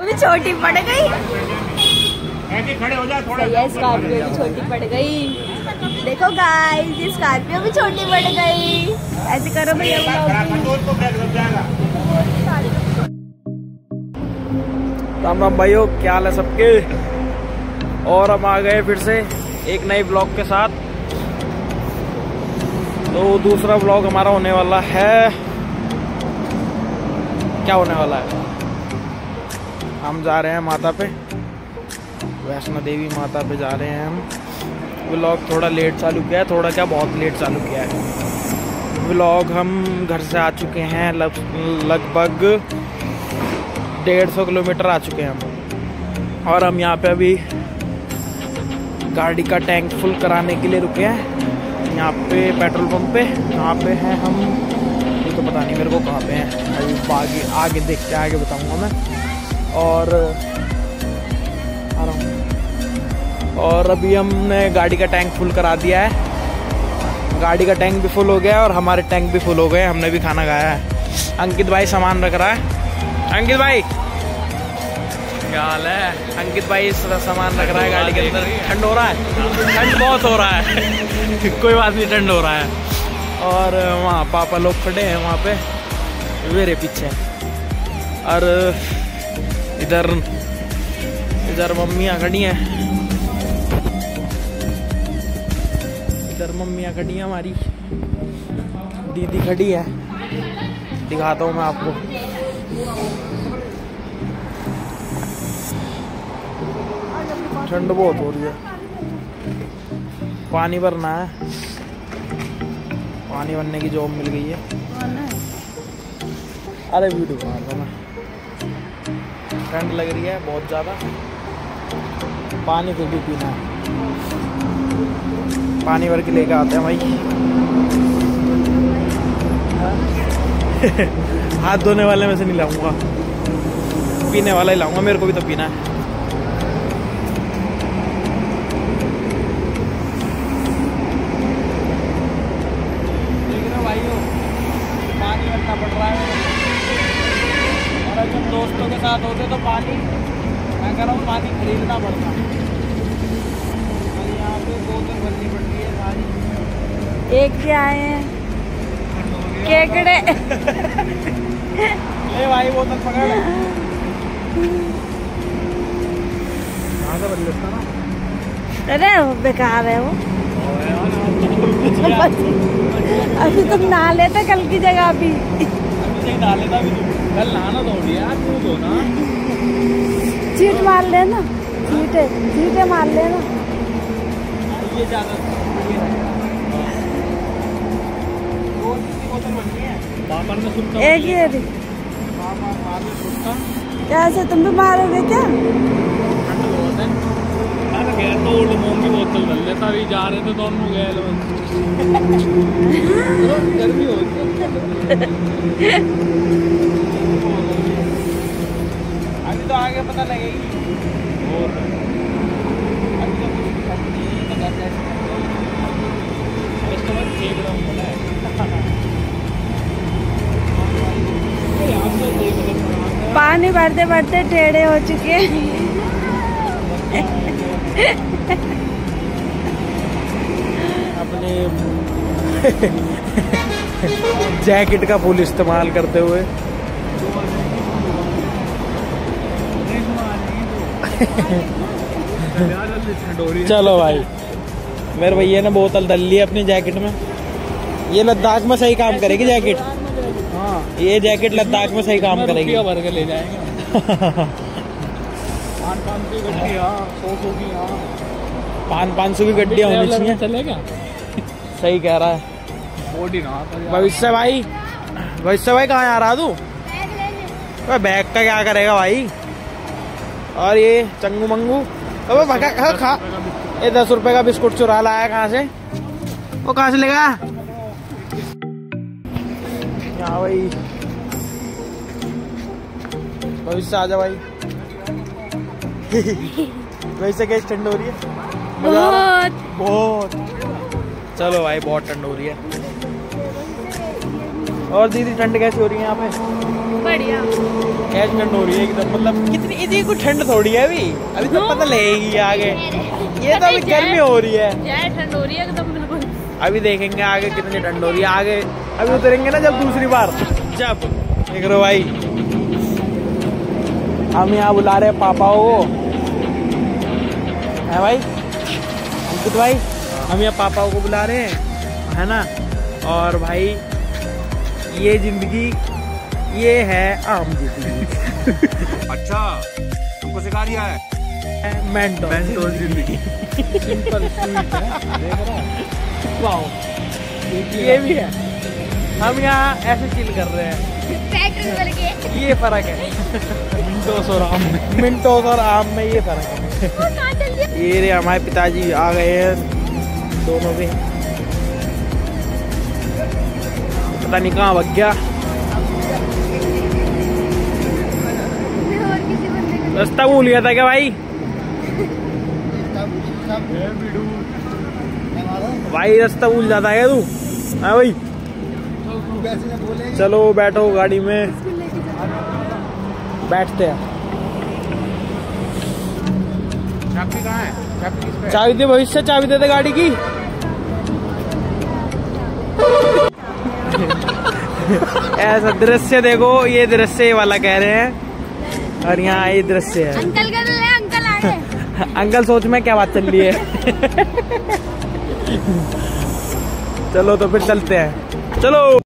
भी छोटी पड़ गई। खड़े हो जा थोड़ा। भैया स्कॉर्पियो भी छोटी पड़ गई। देखो गाइस, ये स्कॉर्पियो भी छोटी पड़ गई। ऐसे करो भैया। राम राम भाइयों, क्या हाल है सबके। और हम आ गए फिर से एक नए ब्लॉग के साथ। तो दूसरा ब्लॉग हमारा होने वाला है, क्या होने वाला है, हम जा रहे हैं माता पे, वैष्णो देवी माता पे जा रहे हैं हम। व्लॉग थोड़ा लेट चालू किया है, थोड़ा क्या बहुत लेट चालू किया है व्लॉग। हम घर से आ चुके हैं, लगभग 150 किलोमीटर आ चुके हैं हम। और हम यहाँ पे अभी गाड़ी का टैंक फुल कराने के लिए रुके हैं यहाँ पे पेट्रोल पंप पे। कहाँ पे हैं हम ये तो पता नहीं मेरे को कहाँ पे हैं, अभी आगे देख के आगे बताऊँगा मैं। और आ रहा हूँ। और अभी हमने गाड़ी का टैंक फुल करा दिया है। गाड़ी का टैंक भी फुल हो गया है और हमारे टैंक भी फुल हो गए। हमने भी खाना खाया है। अंकित भाई सामान रख रहा है। अंकित भाई क्या हाल है। अंकित भाई सामान रख रहा है गाड़ी के अंदर। ठंड हो रहा है, ठंड बहुत हो रहा है। कोई बात नहीं, ठंड हो रहा है। और वहाँ पापा लोग खड़े हैं वहाँ पे मेरे पीछे। और इधर मम्मियाँ खड़ी हैं, इधर मम्मियाँ खड़ी हैं हमारी। दीदी खड़ी है, दिखाता हूँ मैं आपको। ठंड बहुत हो रही है। पानी भरना है, पानी भरने की जॉब मिल गई है। अरे वीडियो बना रहा मैं। ठंड लग रही है बहुत ज़्यादा, पानी फिर भी पीना है। पानी भर के लेके आते हैं भाई। हाथ धोने वाले में से नहीं लाऊंगा, पीने वाला ही लाऊंगा, मेरे को भी तो पीना है। पानी भरना पड़ रहा है। और जब दोस्तों के साथ होते तो पानी, मैं कह रहा हूँ पानी खरीदना पड़ता। और यहाँ पे बोतल भरनी पड़ती है सारी। एक भी आए हैं केकड़े। ले भाई बोतल पकड़। कहाँ से बदल लेता ना। अरे बेकार है वो। अभी तुम नहा लेते कल की जगह भी। नहा लेता भी, कल नहाना तो यार, तू तो ना चीट मार लेना, चीटे मार लेना। ये ज्यादा एक ही है। कैसे तुम भी मारोगे क्या। तो ओल्ड मोम की बोतल डाल लेता। अभी जा रहे थे दोनों गए गर्मी हो अभी तो आगे पता लगेगी। और अभी तो पानी भरते भरते टेढ़े हो चुके हैं। अपने जैकेट का फुल इस्तेमाल करते हुए चलो भाई, मेरे भैया ने बोतल डाल ली अपनी जैकेट में। ये लद्दाख में सही काम करेगी जैकेट। हाँ, ये जैकेट लद्दाख में सही काम करेगी। भर के ले जाएंगे। 500 की गड्डियाँ होनी चाहिए। चलेगा, सही कह रहा है भविष्य भाई। भविष्य भाई कहाँ आ रहा तू। बैग का क्या करेगा भाई। और ये चंगू मंगू भगा खा। ये 10 रुपए का बिस्कुट चुरा लाया कहाँ से, वो कहाँ से लेगा। यहाँ भाई भविष्य आजा भाई। वैसे कैसे ठंड हो रही है। बहुत। चलो भाई बहुत ठंड हो रही है। और दीदी ठंड कैसी हो रही है यहाँ पे। बढ़िया। कैच ठंड हो रही है एकदम, मतलब कितनी इतनी कोई ठंड थोड़ी है अभी तो पता लगेगी आगे। ये तो अभी गर्मी हो रही है, ठंड हो रही है एकदम बिल्कुल। अभी देखेंगे आगे कितनी ठंड हो रही है। आगे अभी उतरेंगे ना जब दूसरी बार, जब देख रहे हो भाई हम यहाँ बुला रहे हैं पापाओं को, है भाई अंकित भाई, हम यहाँ पापाओं को बुला रहे हैं, है ना। और भाई ये जिंदगी ये है आम जिंदगी। अच्छा तुमको सिखा दिया है मेंटल जिंदगी। सिंपल स्वीट है, देख रहा है। वाओ ये भी है, हम यहाँ ऐसे चिल कर रहे हैं, ये फर्क है मिंटोस और आम में ये फर्क है। ये रे हमारे पिताजी आ गए हैं दोनों भी, पता नहीं कहाँ भग गया, रास्ता भूल गया था क्या भाई? भाई रास्ता भूल जाता है तू? हाँ भाई चलो बैठो गाड़ी में, बैठते हैं। चाबी कहाँ है? चाबी किस पे? चाबी दे भविष्य, चाबी दे दे गाड़ी की। ऐसा दृश्य देखो, ये दृश्य वाला कह रहे हैं, और यहाँ ये दृश्य है। अंकल कर ले, अंकल आ रहे। अंकल सोच में क्या बात चल रही है। चलो तो फिर चलते हैं, चलो।